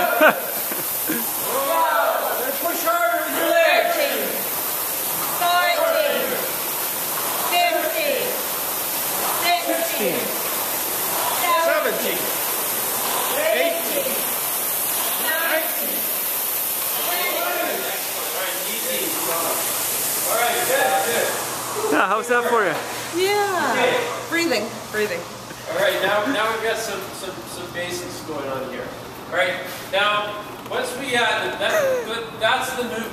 Push harder with your legs. 13, 14, 15, 16, 17, 18, 19. All right, good. Yeah, how's that for you? Yeah. Okay. Breathing. All right, now we've got some basics going on here. All right, now once we that's the move.